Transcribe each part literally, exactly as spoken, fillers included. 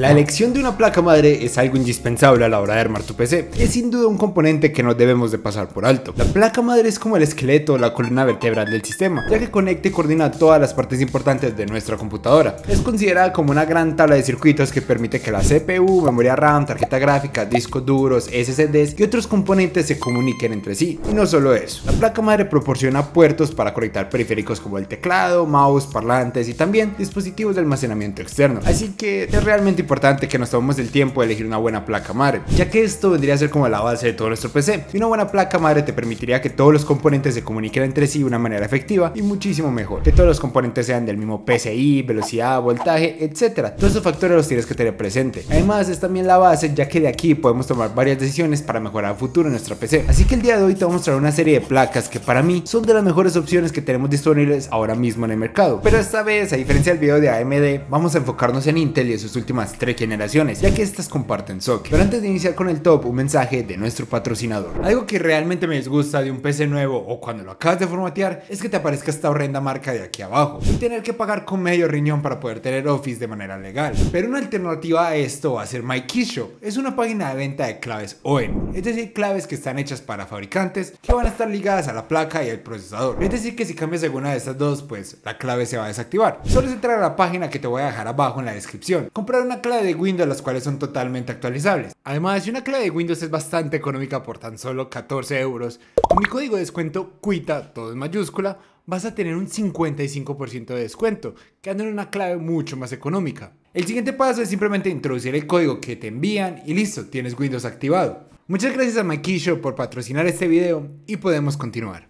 La elección de una placa madre es algo indispensable a la hora de armar tu P C. Es sin duda un componente que no debemos de pasar por alto. La placa madre es como el esqueleto o la columna vertebral del sistema, ya que conecta y coordina todas las partes importantes de nuestra computadora. Es considerada como una gran tabla de circuitos que permite que la C P U, memoria RAM, tarjeta gráfica, discos duros, S S Ds y otros componentes se comuniquen entre sí. Y no solo eso, la placa madre proporciona puertos para conectar periféricos como el teclado, mouse, parlantes y también dispositivos de almacenamiento externo. Así que es realmente importante que nos tomemos el tiempo de elegir una buena placa madre, ya que esto vendría a ser como la base de todo nuestro P C. Y una buena placa madre te permitiría que todos los componentes se comuniquen entre sí de una manera efectiva y muchísimo mejor, que todos los componentes sean del mismo P C I, velocidad, voltaje, etcétera. Todos esos factores los tienes que tener presente. Además es también la base, ya que de aquí podemos tomar varias decisiones para mejorar a futuro en nuestra P C. Así que el día de hoy te voy a mostrar una serie de placas que para mí son de las mejores opciones que tenemos disponibles ahora mismo en el mercado. Pero esta vez, a diferencia del video de A M D, vamos a enfocarnos en Intel y en sus últimas tres generaciones, ya que estas comparten socket. Pero antes de iniciar con el top, un mensaje de nuestro patrocinador. Algo que realmente me disgusta de un P C nuevo o cuando lo acabas de formatear es que te aparezca esta horrenda marca de aquí abajo y tener que pagar con medio riñón para poder tener Office de manera legal. Pero una alternativa a esto va a ser MyKeyShop. Es una página de venta de claves O E M, es decir, claves que están hechas para fabricantes que van a estar ligadas a la placa y al procesador. Es decir, que si cambias alguna de estas dos, pues la clave se va a desactivar. Solo es entrar a la página que te voy a dejar abajo en la descripción, comprar una clave de Windows, las cuales son totalmente actualizables. Además, si una clave de Windows es bastante económica por tan solo catorce euros, con mi código de descuento QUITA, todo en mayúscula, vas a tener un cincuenta y cinco por ciento de descuento, quedando en una clave mucho más económica. El siguiente paso es simplemente introducir el código que te envían y listo, tienes Windows activado. Muchas gracias a MyKeyShop por patrocinar este video y podemos continuar.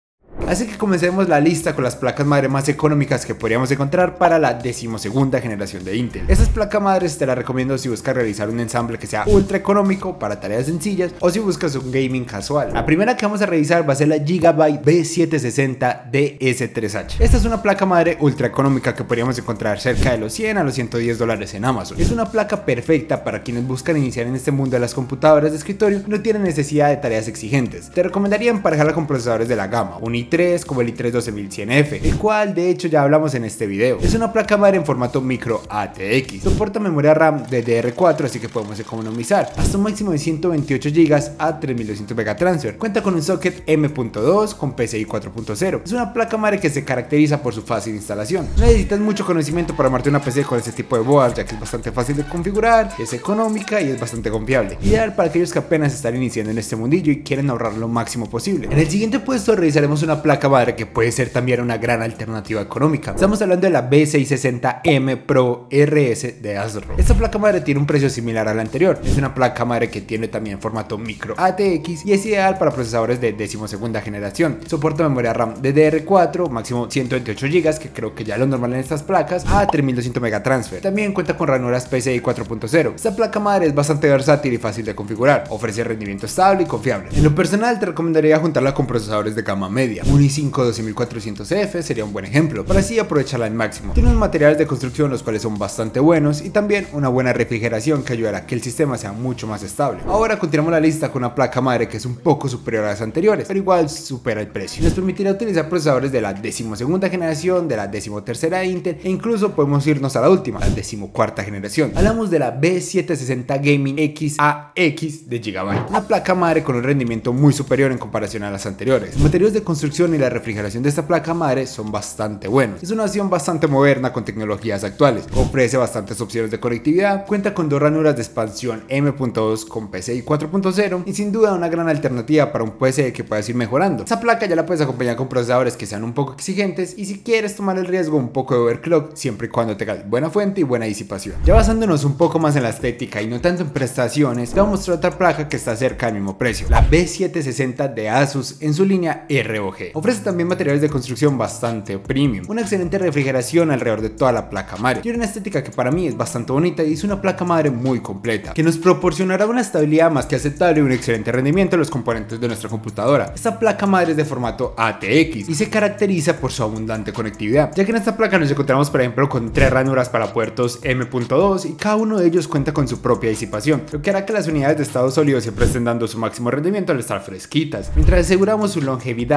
Así que comencemos la lista con las placas madre más económicas que podríamos encontrar para la decimosegunda generación de Intel. Estas placas madres te las recomiendo si buscas realizar un ensamble que sea ultra económico para tareas sencillas o si buscas un gaming casual. La primera que vamos a revisar va a ser la Gigabyte B setecientos sesenta D S tres H. Esta es una placa madre ultra económica que podríamos encontrar cerca de los cien a los ciento diez dólares en Amazon. Es una placa perfecta para quienes buscan iniciar en este mundo de las computadoras de escritorio y no tienen necesidad de tareas exigentes. Te recomendaría emparejarla con procesadores de la gama, un i tres como el i tres doce mil cien F, el cual de hecho ya hablamos en este video. Es una placa madre en formato micro A T X, soporta memoria RAM de D D R cuatro, así que podemos economizar hasta un máximo de ciento veintiocho gigas a tres mil doscientos megatransfer. Cuenta con un socket M punto dos con P C I cuatro punto cero. Es una placa madre que se caracteriza por su fácil instalación. No necesitas mucho conocimiento para armarte una P C con este tipo de boards, ya que es bastante fácil de configurar, es económica y es bastante confiable. Ideal para aquellos que apenas están iniciando en este mundillo y quieren ahorrar lo máximo posible. En el siguiente puesto revisaremos una placa madre que puede ser también una gran alternativa económica. Estamos hablando de la B seiscientos sesenta M Pro R S de ASRock. Esta placa madre tiene un precio similar a la anterior. Es una placa madre que tiene también formato micro A T X y es ideal para procesadores de decimosegunda generación. Soporta memoria RAM de D D R cuatro, máximo ciento veintiocho gigas, que creo que ya es lo normal en estas placas, a tres mil doscientos megatransfer. También cuenta con ranuras P C I cuatro punto cero. Esta placa madre es bastante versátil y fácil de configurar. Ofrece rendimiento estable y confiable. En lo personal te recomendaría juntarla con procesadores de gama media. Un i cinco doce mil cuatrocientos F sería un buen ejemplo, para así aprovecharla al máximo. Tiene unos materiales de construcción los cuales son bastante buenos y también una buena refrigeración que ayudará a que el sistema sea mucho más estable. Ahora continuamos la lista con una placa madre que es un poco superior a las anteriores, pero igual supera el precio. Nos permitirá utilizar procesadores de la decimosegunda generación, de la decimotercera Intel e incluso podemos irnos a la última, la decimocuarta generación. Hablamos de la B setecientos sesenta Gaming X A X de Gigabyte, una placa madre con un rendimiento muy superior en comparación a las anteriores. Los materiales de construcción y la refrigeración de esta placa madre son bastante buenos. Es una opción bastante moderna con tecnologías actuales. Ofrece bastantes opciones de conectividad, cuenta con dos ranuras de expansión M punto dos con P C I cuatro punto cero y sin duda una gran alternativa para un P C que puedas ir mejorando. Esta placa ya la puedes acompañar con procesadores que sean un poco exigentes y si quieres tomar el riesgo un poco de overclock, siempre y cuando tengas buena fuente y buena disipación. Ya basándonos un poco más en la estética y no tanto en prestaciones, te voy a mostrar otra placa que está cerca del mismo precio, la B setecientos sesenta de Asus en su línea R O G. Ofrece también materiales de construcción bastante premium, una excelente refrigeración alrededor de toda la placa madre. Tiene una estética que para mí es bastante bonita y es una placa madre muy completa, que nos proporcionará una estabilidad más que aceptable y un excelente rendimiento de los componentes de nuestra computadora. Esta placa madre es de formato A T X y se caracteriza por su abundante conectividad, ya que en esta placa nos encontramos por ejemplo con tres ranuras para puertos M punto dos y cada uno de ellos cuenta con su propia disipación, lo que hará que las unidades de estado sólido siempre estén dando su máximo rendimiento al estar fresquitas, mientras aseguramos su longevidad gracias a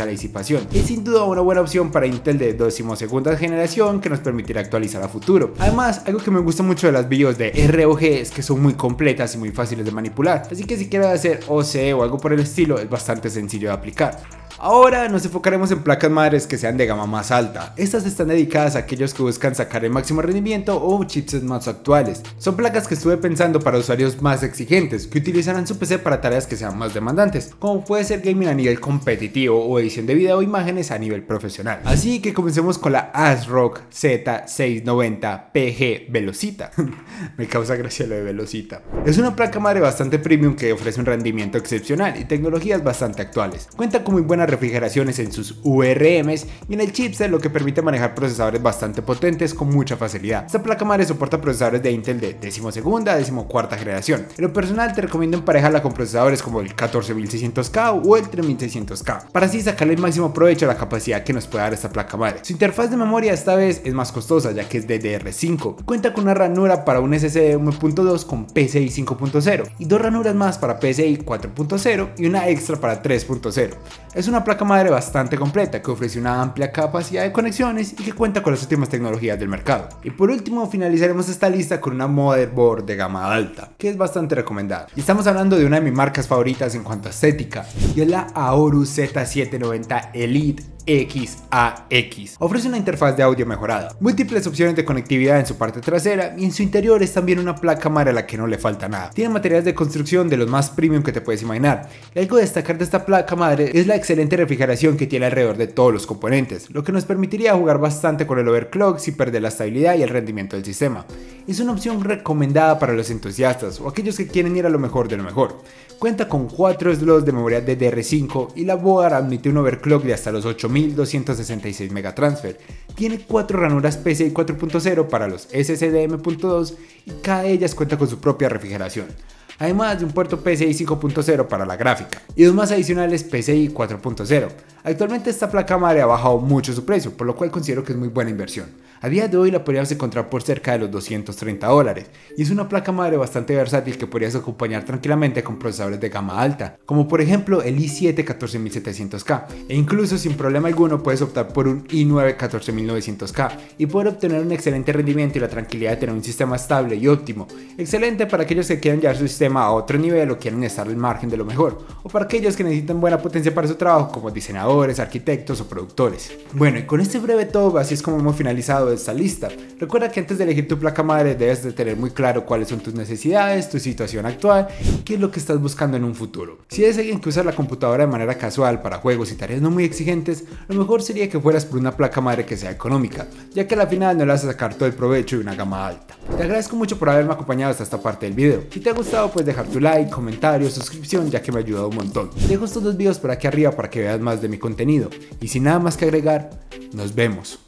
la disipación. Es sin duda una buena opción para Intel de decimosegunda generación que nos permitirá actualizar a futuro. Además, algo que me gusta mucho de las BIOS de R O G es que son muy completas y muy fáciles de manipular, así que si quieres hacer O C E o algo por el estilo es bastante sencillo de aplicar. Ahora nos enfocaremos en placas madres que sean de gama más alta. Estas están dedicadas a aquellos que buscan sacar el máximo rendimiento o chipsets más actuales. Son placas que estuve pensando para usuarios más exigentes, que utilizarán su P C para tareas que sean más demandantes, como puede ser gaming a nivel competitivo o edición de video o imágenes a nivel profesional. Así que comencemos con la ASRock Z seiscientos noventa P G Velocita. Me causa gracia lo de Velocita. Es una placa madre bastante premium que ofrece un rendimiento excepcional y tecnologías bastante actuales. Cuenta con muy buenas refrigeraciones en sus U R Ms y en el chipset, lo que permite manejar procesadores bastante potentes con mucha facilidad. Esta placa madre soporta procesadores de Intel de decimosegunda a decimocuarta generación. En lo personal te recomiendo emparejarla con procesadores como el catorce mil seiscientos K o el tres mil seiscientos K para así sacarle el máximo provecho a la capacidad que nos puede dar esta placa madre. Su interfaz de memoria esta vez es más costosa ya que es D D R cinco. Cuenta con una ranura para un S S D uno punto dos con P C I cinco punto cero y dos ranuras más para P C I cuatro punto cero y una extra para tres punto cero. Es una placa madre bastante completa que ofrece una amplia capacidad de conexiones y que cuenta con las últimas tecnologías del mercado. Y por último finalizaremos esta lista con una motherboard de gama alta que es bastante recomendada. Y estamos hablando de una de mis marcas favoritas en cuanto a estética y es la Aorus Z setecientos noventa Elite X A X. Ofrece una interfaz de audio mejorada, múltiples opciones de conectividad en su parte trasera y en su interior es también una placa madre a la que no le falta nada. Tiene materiales de construcción de los más premium que te puedes imaginar. Y algo a destacar de esta placa madre es la excelente refrigeración que tiene alrededor de todos los componentes, lo que nos permitiría jugar bastante con el overclock sin perder la estabilidad y el rendimiento del sistema. Es una opción recomendada para los entusiastas o aquellos que quieren ir a lo mejor de lo mejor. Cuenta con cuatro slots de memoria D D R cinco y la board admite un overclock de hasta los ocho mil doscientos sesenta y seis megatransfer. Tiene cuatro ranuras P C I cuatro punto cero para los S S D M punto dos y cada de ellas cuenta con su propia refrigeración, además de un puerto P C I cinco punto cero para la gráfica y dos más adicionales P C I cuatro punto cero. Actualmente esta placa madre ha bajado mucho su precio, por lo cual considero que es muy buena inversión. A día de hoy la podrías encontrar por cerca de los doscientos treinta dólares y es una placa madre bastante versátil que podrías acompañar tranquilamente con procesadores de gama alta, como por ejemplo el i siete catorce mil setecientos K, e incluso sin problema alguno puedes optar por un i nueve catorce mil novecientos K y poder obtener un excelente rendimiento y la tranquilidad de tener un sistema estable y óptimo. Excelente para aquellos que quieran llevar su sistema a otro nivel o quieran estar al margen de lo mejor, o para aquellos que necesitan buena potencia para su trabajo como diseñadores, arquitectos o productores. Bueno, y con este breve top así es como hemos finalizado esta lista. Recuerda que antes de elegir tu placa madre debes de tener muy claro cuáles son tus necesidades, tu situación actual y qué es lo que estás buscando en un futuro. Si eres alguien que usa la computadora de manera casual para juegos y tareas no muy exigentes, lo mejor sería que fueras por una placa madre que sea económica, ya que al final no le vas a sacar todo el provecho de una gama alta. Te agradezco mucho por haberme acompañado hasta esta parte del video. Si te ha gustado puedes dejar tu like, comentario, suscripción, ya que me ha ayudado un montón. Dejo estos dos videos por aquí arriba para que veas más de mi contenido. Y sin nada más que agregar, nos vemos.